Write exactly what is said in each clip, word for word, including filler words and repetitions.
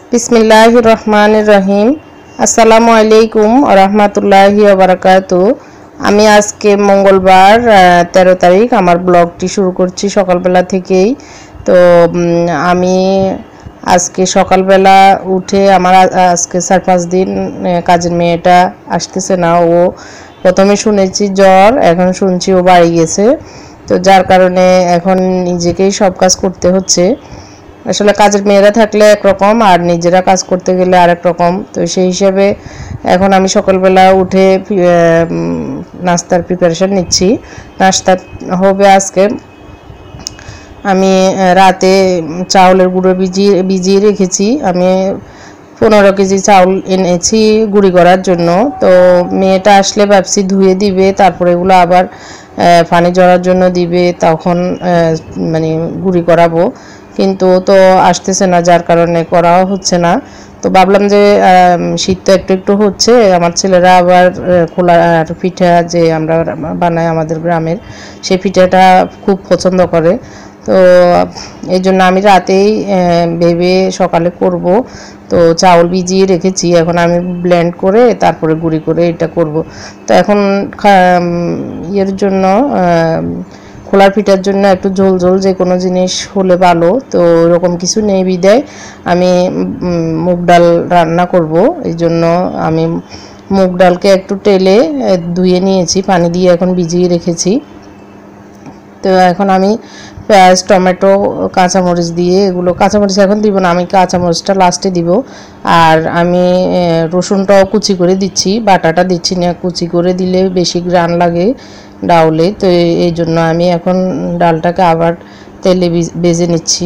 बिस्मिल्लाहिर रहमानिर रहीम अस्सलामु आलैकुम व रहमतुल्लाहि व बाराकातु। আমি আজকে মঙ্গলবার তেরো তারিখ আমার ব্লগটি শুরু করছি সকালবেলা থেকেই। তো আমি আজকে সকালবেলা উঠে আমার আজকে চার পাঁচ দিন কাজের মেয়েটা আসতেছে না। ও প্রথমে শুনেছি জ্বর, এখন শুনছি ও বাড়ি গেছে। তো যার কারণে এখন নিজেকেই সব কাজ করতে হচ্ছে। আসলে কাজের মেয়েরা থাকলে একরকম আর নিজেরা কাজ করতে গেলে আরেক রকম। তো সেই হিসাবে এখন আমি সকালবেলা উঠে নাস্তার প্রিপারেশন নিচ্ছি। নাস্তা হবে আজকে আমি রাতে চাউলের গুঁড়ো ভিজিয়ে ভিজিয়ে রেখেছি। আমি পনেরো কেজি চাউল এনেছি গুঁড়ি করার জন্য। তো মেয়েটা আসলে ভাবছি ধুয়ে দিবে, তারপরে এগুলো আবার পানি ঝরার জন্য দিবে, তখন মানে গুঁড়ি করাবো। কিন্তু তো আসতেছে না, যার কারণে করাও হচ্ছে না। তো ভাবলাম যে শীত তো একটু একটু হচ্ছে, আমার ছেলেরা আবার খোলার পিঠা যে আমরা বানাই আমাদের গ্রামের, সেই পিঠাটা খুব পছন্দ করে। তো এই জন্য আমি রাতেই ভেবে সকালে করব। তো চাউল ভিজিয়ে রেখেছি, এখন আমি ব্লেন্ড করে তারপরে গুঁড়ি করে এটা করব। তো এখন ইয়ের জন্য খোলার পিঠার জন্য একটু ঝোল ঝোল যে কোনো জিনিস হলে ভালো। তো এরকম কিছু নেই বিদায় আমি মুগ ডাল রান্না করব। এই জন্য আমি মুগ ডালকে একটু টেলে ধুয়ে নিয়েছি, পানি দিয়ে এখন ভিজিয়ে রেখেছি। তো এখন আমি পেঁয়াজ, টমেটো, কাঁচামরিচ দিয়ে এগুলো, কাঁচামরিচ এখন দিব না, আমি কাঁচামরিচটা লাস্টে দিব। আর আমি রসুনটাও কুচি করে দিচ্ছি, বাটাটা দিচ্ছি না, কুচি করে দিলে বেশি গ্রান লাগে ডাউলে। তো এই জন্য আমি এখন ডালটাকে আবার তেলে ভেজে নিচ্ছি।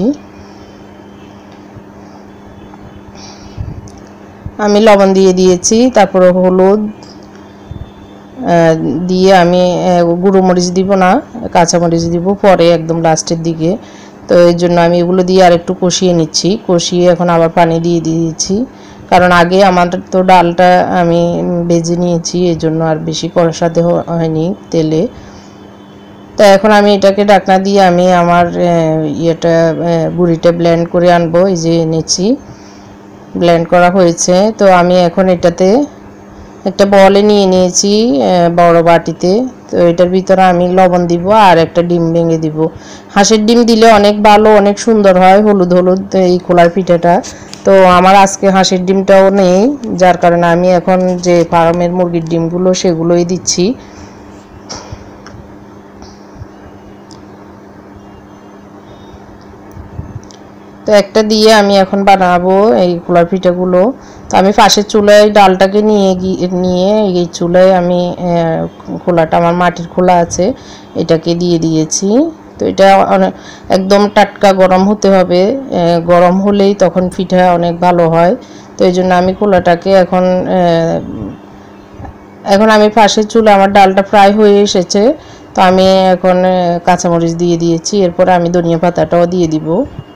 আমি লবণ দিয়ে দিয়েছি, তারপরে হলুদ দিয়ে আমি গুঁড়ো মরিচ দিব না, কাঁচামরিচ দিব পরে একদম লাস্টের দিকে। তো এই জন্য আমি এগুলো দিয়ে আর একটু কষিয়ে নিচ্ছি। কষিয়ে এখন আবার পানি দিয়ে দিয়েছি, কারণ আগে আমার তো ডালটা আমি ভেজে নিয়েছি, এই জন্য আর বেশি কষাতে হয়নি তেলে। তো এখন আমি এটাকে ঢাকনা দিয়ে আমি আমার ইয়েটা গুঁড়িটা ব্লেন্ড করে আনবো। এই যে এনেছি, ব্লেন্ড করা হয়েছে। তো আমি এখন এটাতে একটা বলে নিয়ে নিয়েছি বড় বাটিতে। তো এটার ভিতরে আমি লবণ দিব আর একটা ডিম ভেঙে দিব। হাঁসের ডিম দিলে অনেক ভালো, অনেক সুন্দর হয়, হলুদ হলুদ এই খোলার পিঠাটা। তো আমার আজকে হাঁসের ডিমটাও নেই, যার কারণে আমি এখন যে ফার্মের মুরগির ডিমগুলো সেগুলোই দিচ্ছি। তো একটা দিয়ে আমি এখন বানাবো এই খোলার পিঠাগুলো। তো আমি পাশের চুলায় ডালটাকে নিয়ে গিয়ে নিয়ে এই চুলায় আমি খোলাটা, আমার মাটির খোলা আছে, এটাকে দিয়ে দিয়েছি। তো এটা একদম টাটকা গরম হতে হবে, গরম হলেই তখন পিঠা অনেক ভালো হয়। তো এই জন্য আমি খোলাটাকে এখন এখন আমি পাশের চুলা, আমার ডালটা ফ্রাই হয়ে এসেছে। তো আমি এখন কাঁচামরিচ দিয়ে দিয়েছি, এরপর আমি ধনিয়া পাতাটাও দিয়ে দিব।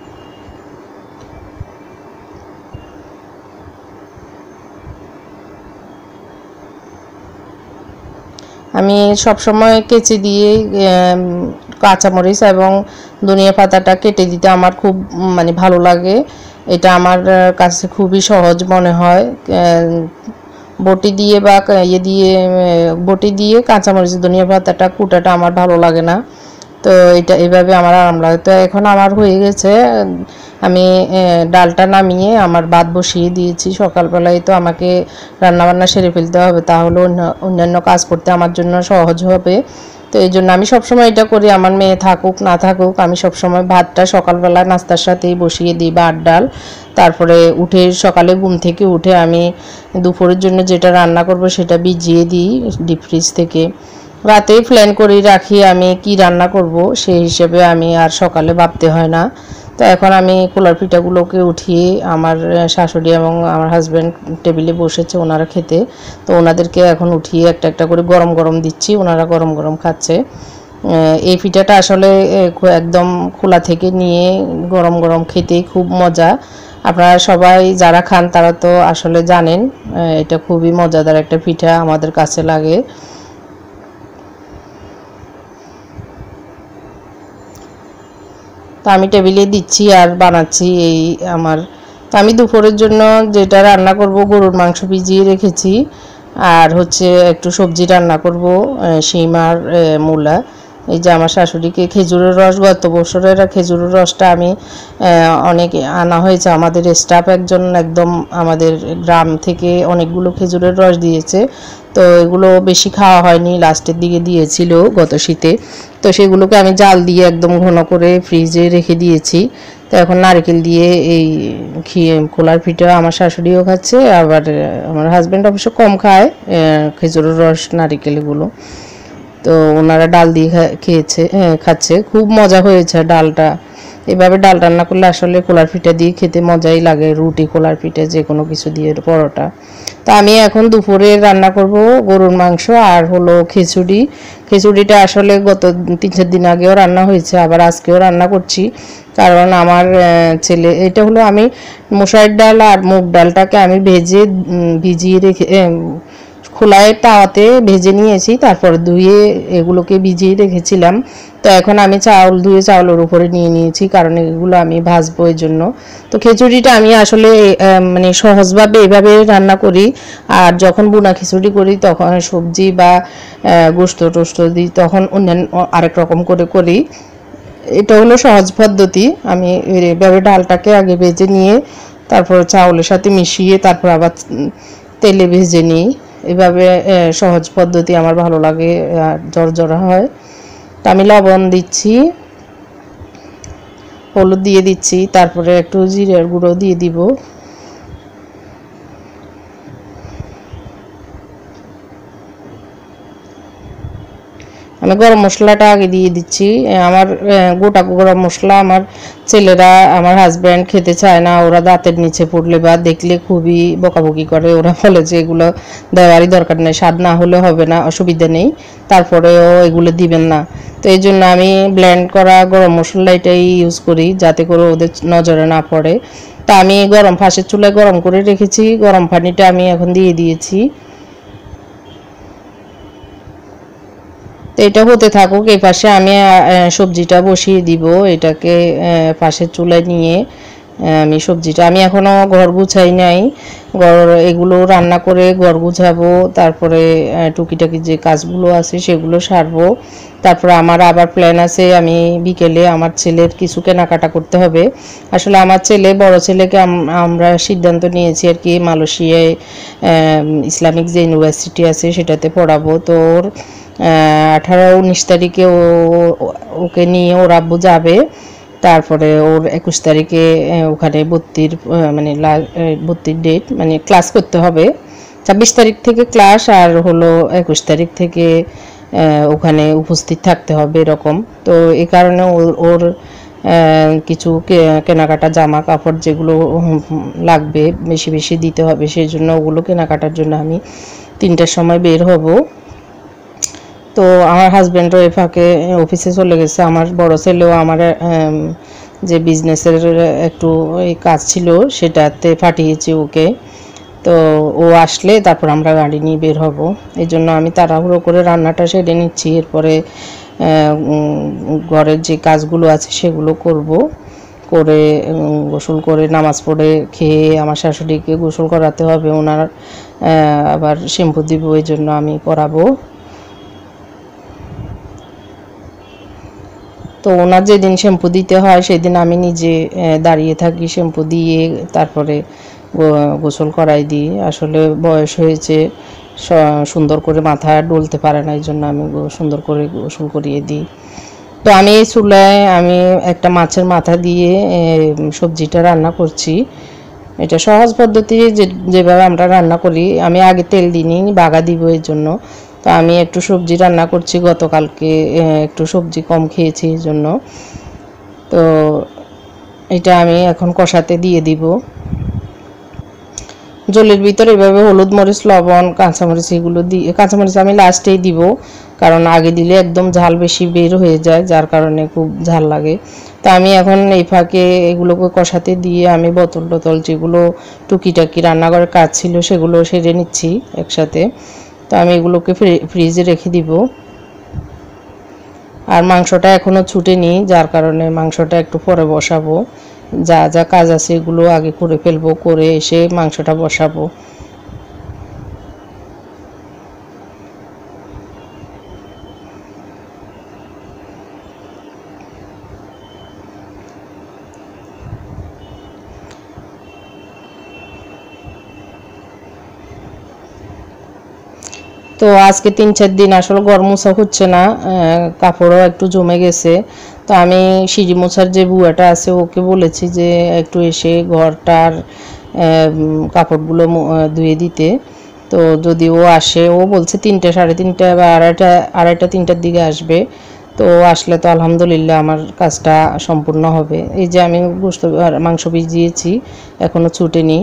আমি সবসময় কেচি দিয়ে কাঁচামরিচ এবং ধনিয়া পাতাটা কেটে দিতে আমার খুব মানে ভালো লাগে। এটা আমার কাছে খুবই সহজ মনে হয়। বটি দিয়ে বা ইয়ে দিয়ে বটি দিয়ে কাঁচামরিচ ধনিয়া পাতাটা কুটাটা আমার ভালো লাগে না। তো এটা এভাবে আমার আরাম লাগে। তো এখন আমার হয়ে গেছে, আমি ডালটা নামিয়ে আমার ভাত বসিয়ে দিয়েছি। সকালবেলায় তো আমাকে রান্নাবান্না সেরে ফেলতে হবে, তাহলে অন্যান্য কাজ করতে আমার জন্য সহজ হবে। তো এই জন্য আমি সবসময় এটা করি, আমার মেয়ে থাকুক না থাকুক আমি সবসময় ভাতটা সকালবেলা নাস্তার সাথেই বসিয়ে দিই, ভাত ডাল। তারপরে উঠে সকালে ঘুম থেকে উঠে আমি দুপুরের জন্য যেটা রান্না করব সেটা ভিজিয়ে দিই ডিপ ফ্রিজ থেকে। রাতেই প্ল্যান করে রাখি আমি কি রান্না করব, সেই হিসেবে আমি আর সকালে ভাবতে হয় না। তো এখন আমি খোলার পিঠাগুলোকে উঠিয়ে আমার শাশুড়ি এবং আমার হাজব্যান্ড টেবিলে বসেছে ওনারা খেতে। তো ওনাদেরকে এখন উঠিয়ে একটা একটা করে গরম গরম দিচ্ছি, ওনারা গরম গরম খাচ্ছে। এই পিঠাটা আসলে একদম খোলা থেকে নিয়ে গরম গরম খেতেই খুব মজা। আপনারা সবাই যারা খান তারা তো আসলে জানেন এটা খুবই মজাদার একটা পিঠা আমাদের কাছে লাগে। তো আমি টেবিলে দিচ্ছি আর বানাচ্ছি এই আমার তো আমি দুপুরের জন্য যেটা রান্না করব গরুর মাংস ভিজিয়ে রেখেছি, আর হচ্ছে একটু সবজি রান্না করব, শিম আর মূলা। এই যে আমার শাশুড়িকে খেজুরের রস, গত বছরের খেজুরের রসটা আমি অনেক আনা হয়েছে, আমাদের স্টাফ একজন একদম আমাদের গ্রাম থেকে অনেকগুলো খেজুরের রস দিয়েছে। তো এগুলো বেশি খাওয়া হয়নি, লাস্টের দিকে দিয়েছিল গত শীতে। তো সেগুলোকে আমি জাল দিয়ে একদম ঘন করে ফ্রিজে রেখে দিয়েছি। তো এখন নারকেল দিয়ে এই খোলার পিঠা আমার শাশুড়িও খাচ্ছে, আবার আমার হাজব্যান্ড অবশ্য কম খায় খেজুরের রস নারকেল এগুলো। তো ওনারা ডাল দিয়ে খেয়েছে খাচ্ছে, খুব মজা হয়েছে ডালটা। এভাবে ডাল রান্না করলে আসলে কোলার পিঠা দিয়ে খেতে মজাই লাগে, রুটি কোলার পিঠা যে কোনো কিছু দিয়ে, পরোটা। তা আমি এখন দুপুরে রান্না করব গরুর মাংস আর হলো খিচুড়ি। খিচুড়িটা আসলে গত তিন চার দিন আগেও রান্না হয়েছে, আবার আজকেও রান্না করছি, কারণ আমার ছেলে, এটা হলো আমি মসুর ডাল আর মুগ ডালটাকে আমি ভেজে ভিজিয়ে রেখে খোলায় তাওয়াতে ভেজে নিয়েছি, তারপর ধুয়ে এগুলোকে ভিজিয়ে রেখেছিলাম। তো এখন আমি চাউল ধুয়ে চাউলের উপরে নিয়ে নিয়েছি, কারণ এগুলো আমি ভাজবো এর জন্য। তো খিচুড়িটা আমি আসলে মানে সহজভাবে এভাবে রান্না করি, আর যখন বুনা খিচুড়ি করি তখন সবজি বা গোস্ত টোস্ত দিই, তখন অন্যান্য আরেক রকম করে করি। এটা হলো সহজ পদ্ধতি। আমি এভাবে ডালটাকে আগে ভেজে নিয়ে তারপর চাউলের সাথে মিশিয়ে তারপর আবার তেলে ভেজে নিই। এভাবে সহজ পদ্ধতি আমার ভালো লাগে, আর জরজরা হয়। তা আমি লবণ দিচ্ছি, হলুদ দিয়ে দিচ্ছি, তারপরে একটু জিরার গুঁড়ো দিয়ে দিব। আমি গরম মশলাটা আগে দিয়ে দিচ্ছি। আমার গোটা গরম মশলা আমার ছেলেরা, আমার হাজব্যান্ড খেতে চায় না, ওরা দাঁতের নিচে পড়লে বা দেখলে খুবই বকাবকি করে, ওরা বলে যে এগুলো দেওয়ারই দরকার নেই, স্বাদ না হলে হবে না, অসুবিধা নেই, তারপরেও এগুলো দিবেন না। তো এই জন্য আমি ব্লেন্ড করা গরম মশলা এটাই ইউজ করি, যাতে করে ওদের নজরে না পড়ে। তা আমি গরম ফাঁসের চুলায় গরম করে রেখেছি, গরম পানিটা আমি এখন দিয়ে দিয়েছি। তো এটা হতে থাকুক, এই পাশে আমি সবজিটা বসিয়ে দিব। এটাকে পাশের চুলায় নিয়ে আমি সবজিটা, আমি এখনও ঘর গুছাই নাই, ঘর এগুলো রান্না করে ঘর গুছাবো, তারপরে টুকিটাকি যে কাজগুলো আছে সেগুলো সারবো। তারপরে আমার আবার প্ল্যান আছে, আমি বিকেলে আমার ছেলের কিছু কেনাকাটা করতে হবে। আসলে আমার ছেলে, বড় ছেলেকে আমরা সিদ্ধান্ত নিয়েছি আর কি, মালয়েশিয়ায় ইসলামিক যে ইউনিভার্সিটি আছে সেটাতে পড়াবো। তো ওর আঠারো উনিশ তারিখে ও ওকে নিয়ে ওর আব্বু যাবে, তারপরে ওর একুশ তারিখে ওখানে ভর্তির মানে ভর্তির ডেট, মানে ক্লাস করতে হবে। ছাব্বিশ তারিখ থেকে ক্লাস, আর হলো একুশ তারিখ থেকে ওখানে উপস্থিত থাকতে হবে এরকম। তো এই কারণে ওর কিছু কেনাকাটা জামা কাপড় যেগুলো লাগবে বেশি বেশি দিতে হবে, সেই জন্য ওগুলো কেনাকাটার জন্য আমি তিনটার সময় বের হব। তো আমার হাজব্যান্ডও এ ফাঁকে অফিসে চলে গেছে, আমার বড় ছেলেও আমার যে বিজনেসের একটু এই কাজ ছিল সেটাতে পাঠিয়েছি ওকে। তো ও আসলে তারপর আমরা গাড়ি নিয়ে বের হব, এই জন্য আমি তাড়াহুড়ো করে রান্নাটা সেরে নিচ্ছি। এরপরে ঘরের যে কাজগুলো আছে সেগুলো করব, করে গোসল করে নামাজ পড়ে খেয়ে আমার শাশুড়িকে গোসল করাতে হবে, ওনার আবার শ্যাম্পু দিব, এই জন্য আমি করাবো। তো ওনার যেদিন শ্যাম্পু দিতে হয় সেদিন আমি নিজে দাঁড়িয়ে থাকি, শ্যাম্পু দিয়ে তারপরে গোসল করাই দিই। আসলে বয়স হয়েছে, সুন্দর করে মাথা ডলতে পারে না, এই জন্য আমি সুন্দর করে গোসল করিয়ে দিই। তো আমি এই চুলায় আমি একটা মাছের মাথা দিয়ে সবজিটা রান্না করছি। এটা সহজ পদ্ধতি, যে যেভাবে আমরা রান্না করি। আমি আগে তেল দিইনি, বাগা দিব এর জন্য। তো আমি একটু সবজি রান্না করছি, গতকালকে একটু সবজি কম খেয়েছি এই জন্য। তো এটা আমি এখন কষাতে দিয়ে দিব। জলের ভিতরে এভাবে হলুদ মরিচ লবণ কাঁচামরিচ এগুলো দিয়ে, কাঁচামরিচ আমি লাস্টেই দিব, কারণ আগে দিলে একদম ঝাল বেশি বের হয়ে যায়, যার কারণে খুব ঝাল লাগে। তা আমি এখন এই ফাঁকে এগুলোকে কষাতে দিয়ে আমি বোতল টোতল যেগুলো টুকিটাকি রান্নাঘরের কাজ ছিল সেগুলো সেরে নিচ্ছি একসাথে। তো আমি এগুলোকে ফ্রিজে রেখে দিব। আর মাংসটা এখনও ছুটেনি, যার কারণে মাংসটা একটু পরে বসাবো। যা যা কাজ আছে এগুলো আগে করে ফেলবো, করে এসে মাংসটা বসাবো। তো আজকে তিন চার দিন আসলে ঘর মোছা হচ্ছে না, কাপড়ও একটু জমে গেছে। তো আমি সিঁড়ি মোছার যে বুয়াটা আছে ওকে বলেছি যে একটু এসে ঘরটার কাপড়গুলো ধুয়ে দিতে। তো যদি ও আসে, ও বলছে তিনটে সাড়ে তিনটা বা আড়াইটা আড়াইটা তিনটার দিকে আসবে। তো আসলে তো আলহামদুলিল্লাহ আমার কাজটা সম্পূর্ণ হবে। এই যে আমি গোশত মাংস ভিজিয়েছি, এখনও ছুটেনি।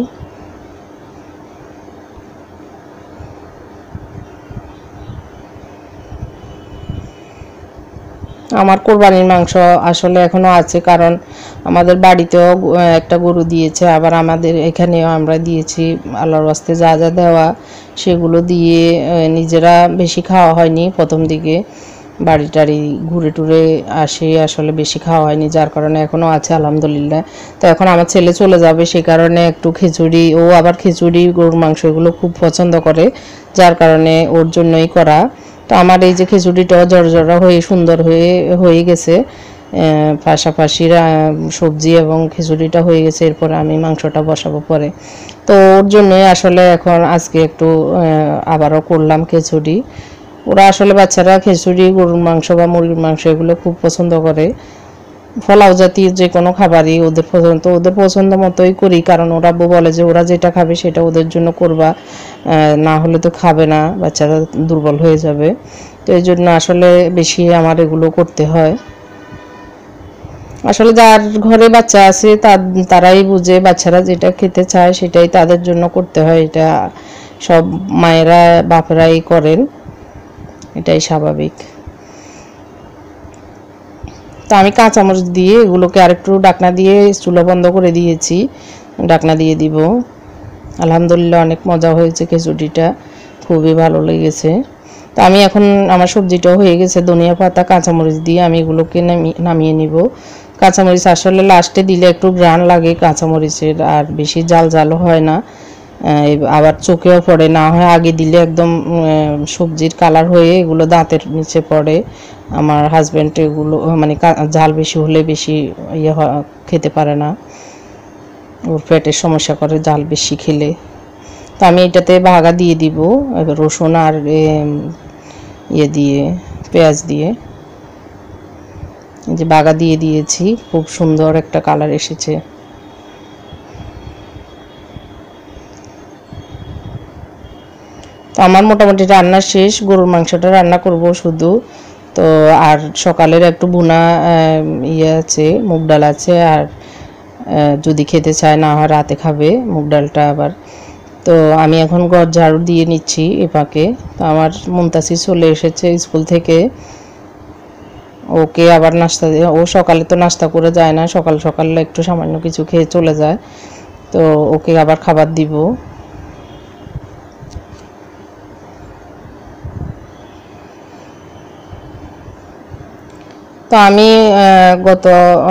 আমার কোরবানির মাংস আসলে এখনও আছে, কারণ আমাদের বাড়িতেও একটা গরু দিয়েছে, আবার আমাদের এখানেও আমরা দিয়েছি। আল্লাহর ওয়াস্তে যা যা দেওয়া সেগুলো দিয়ে নিজেরা বেশি খাওয়া হয়নি প্রথম দিকে, বাড়ি টাড়ি ঘুরে টুরে আসে, আসলে বেশি খাওয়া হয়নি, যার কারণে এখনও আছে আলহামদুলিল্লাহ। তো এখন আমার ছেলে চলে যাবে, সেই কারণে একটু খিচুড়ি, ও আবার খিচুড়ি গরুর মাংস এগুলো খুব পছন্দ করে, যার কারণে ওর জন্যই করা। তো আমার এই যে খিচুড়িটাও জর্জরা হয়ে সুন্দর হয়ে হয়ে গেছে, পাশাপাশি সবজি এবং খিচুড়িটা হয়ে গেছে, এরপরে আমি মাংসটা বসাবো পরে। তো ওর জন্যই আসলে এখন আজকে একটু আবারও করলাম খিচুড়ি। ওরা আসলে বাচ্চারা খিচুড়ি, গরুর মাংস বা মুরগির মাংস এগুলো খুব পছন্দ করে। ফলাও জাতীয় যে কোনো খাবারই ওদের পছন্দ, ওদের পছন্দ মতোই করি, কারণ ওরা বলে যে ওরা যেটা খাবে সেটা ওদের জন্য করবা, না হলে তো খাবে না, বাচ্চারা দুর্বল হয়ে যাবে। তো এই জন্য আসলে বেশি আমার এগুলো করতে হয়। আসলে যার ঘরে বাচ্চা আছে তারাই বুঝে, বাচ্চারা যেটা খেতে চায় সেটাই তাদের জন্য করতে হয়। এটা সব মায়েরা বাপেরাই করেন, এটাই স্বাভাবিক। তো আমি কাঁচামরিচ দিয়ে এগুলোকে আরেকটু ডাকনা দিয়ে চুলা বন্ধ করে দিয়েছি, ডাকনা দিয়ে দিব। আলহামদুলিল্লাহ অনেক মজা হয়েছে খিচুড়িটা, খুবই ভালো লেগেছে। তো আমি এখন আমার সবজিটাও হয়ে গেছে, ধনিয়া পাতা কাঁচামরিচ দিয়ে আমি এগুলোকে নামিয়ে নিব। কাঁচামরিচ আসলে লাস্টে দিলে একটু ঘ্রাণ লাগে কাঁচামরিচের, আর বেশি জাল জালও হয় না, আবার চোখেও পড়ে না, হয় আগে দিলে একদম সবজির কালার হয়ে এগুলো দাঁতের নিচে পড়ে। আমার হাজব্যান্ড এগুলো মানে ঝাল বেশি হলে বেশি ইয়ে খেতে পারে না, ওর পেটের সমস্যা করে জাল বেশি খেলে। তো আমি এটাতে ভাগা দিয়ে দিব রসুন আর ইয়ে দিয়ে, পেঁয়াজ দিয়ে, যে বাগা দিয়ে দিয়েছি, খুব সুন্দর একটা কালার এসেছে। তো আমার মোটামুটি রান্না শেষ, গরুর মাংসটা রান্না করব শুধু। তো আর সকালের একটু ভুনা ইয়ে আছে, মুগ ডাল আছে, আর যদি খেতে চায় না হয় রাতে খাবে মুগ ডালটা আবার। তো আমি এখন ঘর ঝাড়ু দিয়ে নিচ্ছি এ ফাঁকে। তো আমার মুমতাসি চলে এসেছে স্কুল থেকে, ওকে আবার নাস্তা দিয়ে, ও সকালে তো নাস্তা করে যায় না, সকাল সকাল একটু সামান্য কিছু খেয়ে চলে যায়। তো ওকে আবার খাবার দিব। তো আমি গত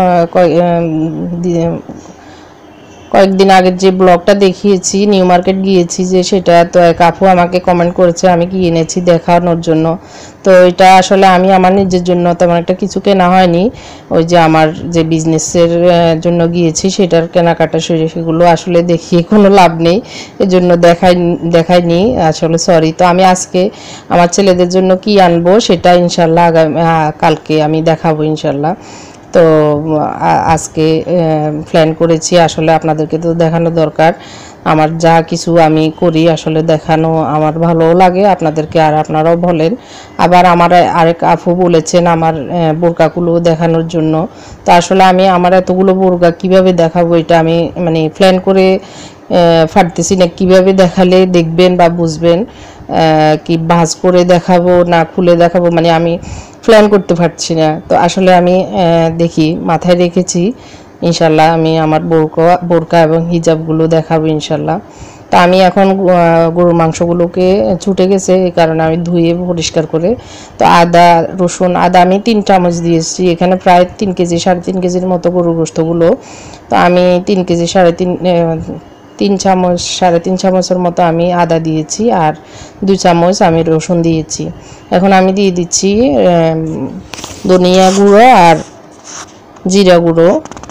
কয়েকদিন আগের যে ব্লগটা দেখিয়েছি, নিউ মার্কেট গিয়েছি যে, সেটা তো এক আপু আমাকে কমেন্ট করেছে আমি কি এনেছি দেখানোর জন্য। তো এটা আসলে আমি আমার নিজের জন্য তেমন একটা কিছু কেনা হয়নি, ওই যে আমার যে বিজনেসের জন্য গিয়েছি সেটার কেনাকাটা, সেগুলো আসলে দেখিয়ে কোনো লাভ নেই, এজন্য দেখাই দেখাইনি আসলে, সরি। তো আমি আজকে আমার ছেলেদের জন্য কি আনবো সেটা ইনশাল্লাহ আগামী কালকে আমি দেখাবো ইনশাল্লাহ। তো আজকে প্ল্যান করেছি, আসলে আপনাদেরকে তো দেখানো দরকার, আমার যা কিছু আমি করি আসলে দেখানো আমার ভালোও লাগে আপনাদেরকে, আর আপনারাও বলেন। আবার আমার আরেক আপু বলেছেন আমার বোরকাগুলো দেখানোর জন্য। তো আসলে আমি আমার এতগুলো বোরকা কিভাবে দেখাবো, এটা আমি মানে প্ল্যান করে ফাটতেছি না, কিভাবে দেখালে দেখবেন বা বুঝবেন, কি ভাঁজ করে দেখাবো না খুলে দেখাবো, মানে আমি প্ল্যান করতে পারছি না। তো আসলে আমি দেখি মাথায় রেখেছি ইনশাল্লাহ আমি আমার বোরকা বোরকা এবং হিজাবগুলো দেখাবো ইনশাল্লাহ। তো তো আমি এখন গরুর মাংসগুলোকে ছুটে গেছে, এই কারণে আমি ধুয়ে পরিষ্কার করে, তো আদা রসুন আদা আমি তিন চামচ দিয়েছি, এখানে প্রায় তিন কেজি সাড়ে তিন কেজির মতো গরুর গোস্তগুলো। তো আমি তিন কেজি সাড়ে তিন তিন চামচ সাড়ে তিন চামচের মতো আমি আদা দিয়েছি, আর দুই চামচ আমি রসুন দিয়েছি। এখন আমি দিয়ে দিচ্ছি ধনিয়া গুঁড়ো আর জিরা গুঁড়ো।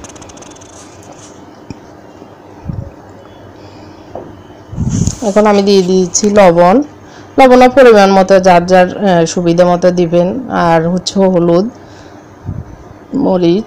এখন আমি দিয়ে দিয়েছি লবণ, লবণের পরিমাণ মতো যার যার সুবিধা মতো দিবেন। আর হচ্ছে হলুদ, মরিচ।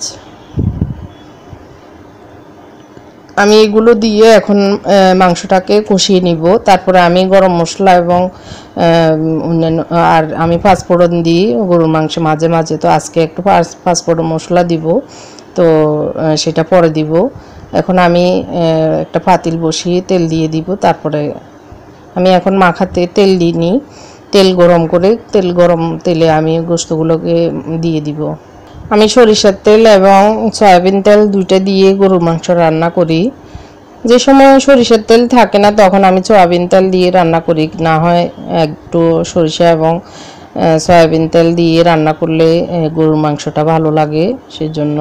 আমি এগুলো দিয়ে এখন মাংসটাকে কষিয়ে নিব। তারপরে আমি গরম মশলা এবং অন্যান্য আর আমি পাঁচফোড়ন দিই গরুর মাংস মাঝে মাঝে, তো আজকে একটু পাঁচফোড়ন মশলা দিব, তো সেটা পরে দিব। এখন আমি একটা পাতিল বসিয়ে তেল দিয়ে দিব। তারপরে আমি এখন মাখাতে তেল দিইনি, তেল গরম করে তেল গরম তেলে আমি গোস্তগুলোকে দিয়ে দিব। আমি সরিষার তেল এবং সয়াবিন তেল দুইটা দিয়ে গরুর মাংস রান্না করি। যে সময় সরিষার তেল থাকে না তখন আমি সয়াবিন তেল দিয়ে রান্না করি, না হয় একটু সরিষা এবং সয়াবিন তেল দিয়ে রান্না করলে গরুর মাংসটা ভালো লাগে, সেজন্য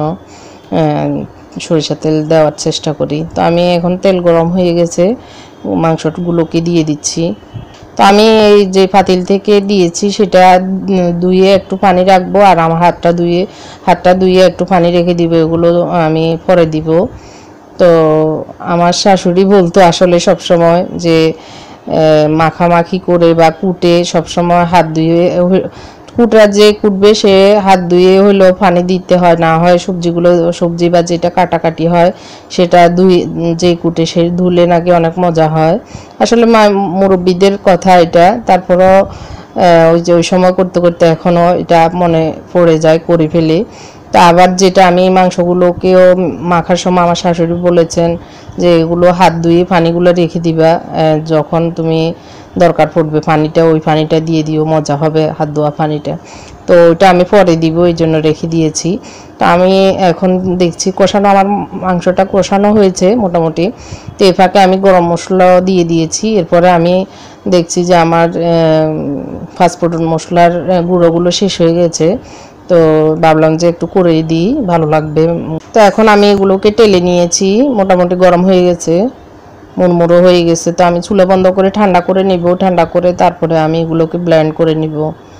সরিষার তেল দেওয়ার চেষ্টা করি। তো আমি এখন তেল গরম হয়ে গেছে, মাংসগুলোকে দিয়ে দিচ্ছি। তো আমি এই যে পাতিল থেকে দিয়েছি সেটা ধুয়ে একটু পানি রাখবো, আর আমার হাতটা ধুয়ে হাতটা ধুয়ে একটু পানি রেখে দিব, এগুলো আমি পরে দিব। তো আমার শাশুড়ি বলতো আসলে সবসময় যে মাখামাখি করে বা কুটে সবসময় হাত ধুয়ে, কুটরা যে কুটবে সে হাত ধুয়ে হলেও পানি দিতে হয়, না হয় সবজিগুলো সবজি বা যেটা কাটাকাটি হয় সেটা ধুয়ে যে কুটে সে ধুলে নাকি অনেক মজা হয়। আসলে মা মুরব্বীদের কথা এটা, তারপরও ওই যে ওই সময় করতে করতে এখনও এটা মনে পড়ে যায়, করে ফেলে। তা আবার যেটা আমি মাংসগুলোকেও মাখার সময় আমার শাশুড়ি বলেছেন যে এগুলো হাত ধুয়ে পানিগুলো রেখে দিবা, যখন তুমি দরকার পড়বে পানিটা ওই পানিটা দিয়ে দিও, মজা হবে হাত ধোয়া পানিটা। তো ওইটা আমি পরে দিব, এই জন্য রেখে দিয়েছি। তো আমি এখন দেখছি কষানো, আমার মাংসটা কষানো হয়েছে মোটামুটি। তো এ ফাঁকে আমি গরম মশলা দিয়ে দিয়েছি। এরপরে আমি দেখছি যে আমার পাঁচফোড়ন মশলার গুঁড়োগুলো শেষ হয়ে গেছে, তো ভাবলাম যে একটু করেই দিই, ভালো লাগবে। তো এখন আমি এগুলোকে টেলে নিয়েছি, মোটামুটি গরম হয়ে গেছে, মুড়মুড়ো হয়ে গেছে। তো আমি চুলা বন্ধ করে ঠান্ডা করে নিব, ঠান্ডা করে তারপরে আমি এগুলোকে ব্লেন্ড করে নিব।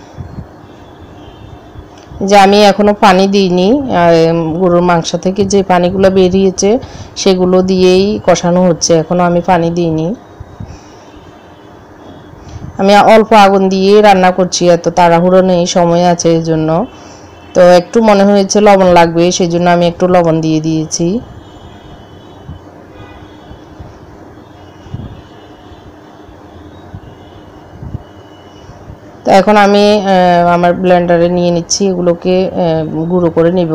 যে আমি এখনো পানি দিইনি, গরুর মাংস থেকে যে পানিগুলো বেরিয়েছে সেগুলো দিয়েই কষানো হচ্ছে, এখনো আমি পানি দিইনি। আমি অল্প আগুন দিয়ে রান্না করছি, এত তাড়াহুড়ো নেই, সময় আছে এই জন্য। তো একটু মনে হয়েছে লবণ লাগবে, সেই জন্য আমি একটু লবণ দিয়ে দিয়েছি। তো এখন আমি আমার ব্লেন্ডারে নিয়ে নিচ্ছি, এগুলোকে গুঁড়ো করে নিব।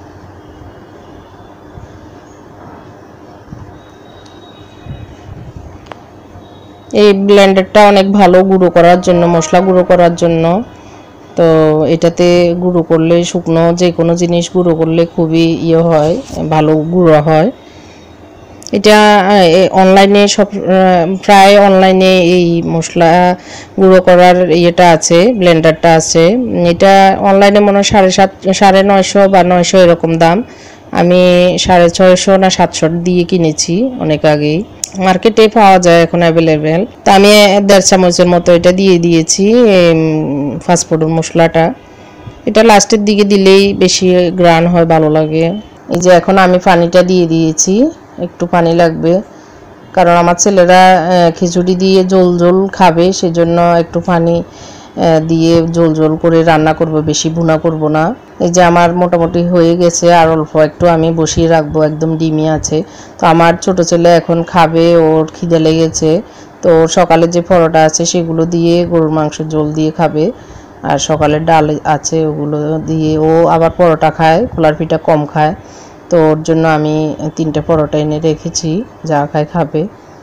এই ব্লেন্ডারটা অনেক ভালো গুঁড়ো করার জন্য, মশলা গুঁড়ো করার জন্য। তো এটাতে গুঁড়ো করলে, শুকনো যে কোনো জিনিস গুঁড়ো করলে খুবই ইয়ে হয়, ভালো গুঁড়ো হয়। এটা অনলাইনে সব প্রায় অনলাইনে এই মশলা গুঁড়ো করার ইয়েটা আছে, ব্লেন্ডারটা আছে। এটা অনলাইনে মনে হয় সাড়ে সাত সাড়ে নয়শো বা নয়শো এরকম দাম। আমি সাড়ে ছয়শো না সাতশো দিয়ে কিনেছি অনেক আগেই, মার্কেটে পাওয়া যায় এখন অ্যাভেলেবেল। তা আমি দেড় চামচের মতো এটা দিয়ে দিয়েছি ফাস্টফুডের মশলাটা। এটা লাস্টের দিকে দিলেই বেশি গ্রান হয়, ভালো লাগে। এই যে এখন আমি পানিটা দিয়ে দিয়েছি, একটু পানি লাগবে, কারণ আমার ছেলেরা খিচুড়ি দিয়ে ঝোল ঝোল খাবে, সেজন্য একটু পানি দিয়ে ঝোল ঝোল করে রান্না করব, বেশি ভুনা করব না। এই যে আমার মোটামুটি হয়ে গেছে, আর অল্প একটু আমি বসিয়ে রাখবো, একদম ডিমি আছে। তো আমার ছোট ছেলে এখন খাবে, ওর খিদে লেগেছে, তো ওর সকালে যে পরোটা আছে সেগুলো দিয়ে গরুর মাংস ঝোল দিয়ে খাবে, আর সকালের ডাল আছে ওগুলো দিয়ে। ও আবার পরোটা খায়, খোলার পিঠা কম খায়, তো ওর জন্য আমি তিনটে পরোটা এনে রেখেছি, যা খায় খাবে।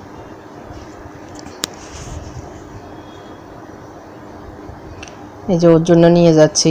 এই যে ওর জন্য নিয়ে যাচ্ছি।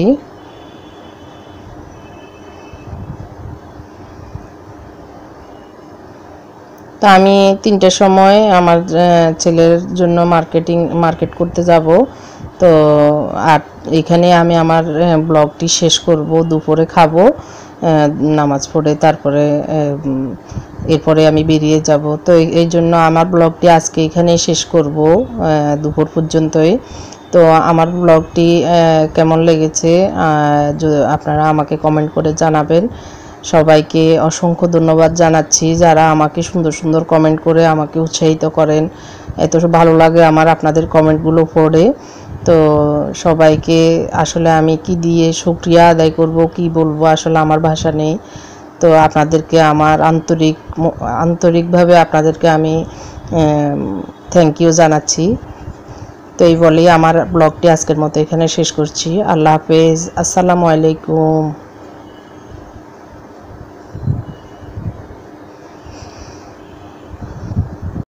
তো তো আমি তিনটের সময় আমার ছেলের জন্য মার্কেটিং মার্কেট করতে যাব। তো আর এখানে আমি আমার ব্লগটি শেষ করব, দুপুরে খাবো নামাজ পড়ে, তারপরে এরপরে আমি বেরিয়ে যাব। তো এই জন্য আমার ব্লগটি আজকে এখানেই শেষ করব, দুপুর পর্যন্তই। তো আমার ব্লগটি কেমন লেগেছে আপনারা আমাকে কমেন্ট করে জানাবেন। সবাইকে অসংখ্য ধন্যবাদ জানাচ্ছি যারা আমাকে সুন্দর সুন্দর কমেন্ট করে আমাকে উৎসাহিত করেন। এত ভালো লাগে আমার আপনাদের কমেন্টগুলো পড়ে। তো সবাইকে আসলে আমি কি দিয়ে শুকরিয়া আদায় করব, কি বলবো, আসলে আমার ভাষা নেই। তো আপনাদেরকে আমার আন্তরিক আন্তরিকভাবে আপনাদেরকে আমি থ্যাংক ইউ জানাচ্ছি। তো এই বলেই আমার ব্লগটি আজকের মতো এখানে শেষ করছি। আল্লাহ হাফেজ, আসসালামু আলাইকুম।